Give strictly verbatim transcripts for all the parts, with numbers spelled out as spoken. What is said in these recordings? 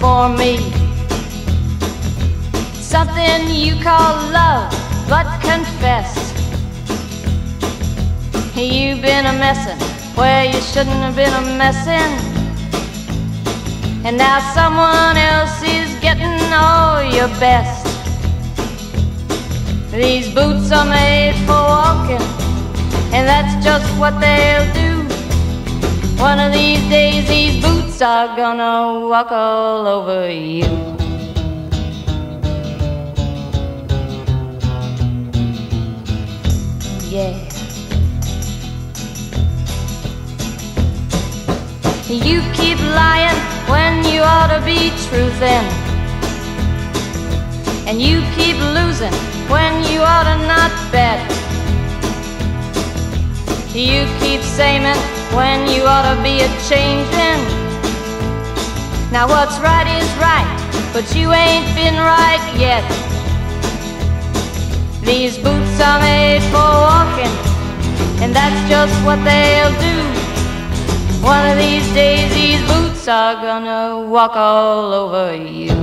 for me. Something you call love, but confess you've been a messin' where you shouldn't have been a messin'. And now someone else is getting all your best. These boots are made for walking, and that's just what they'll do. One of these days these boots are gonna walk all over you. Yeah. You keep lying when you ought to be truthin', and you keep losing when you ought to not bet. You keep saying when you ought to be a-changin'. Now what's right is right, but you ain't been right yet. These boots are made for walking, and that's just what they'll do. One of these days these boots are gonna walk all over you.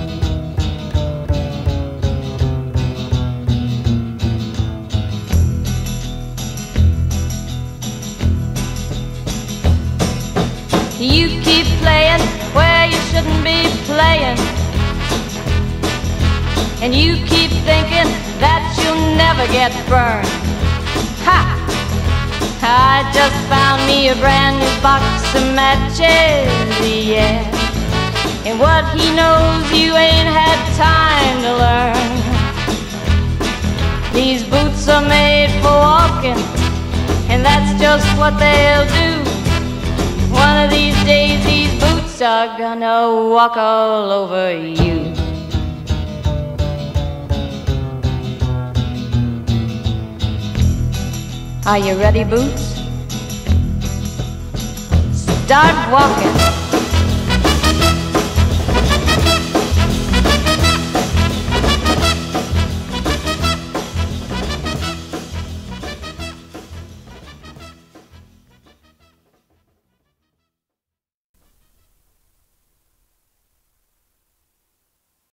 You keep playing where you shouldn't be playing, and you keep thinking that you'll never get burned. Ha! I just found me a brand new box of matches, yeah. And what he knows you ain't had time to learn. These boots are made for walking, and that's just what they'll do. One of these days these boots are gonna walk all over you. Are you ready, boots? Start walking.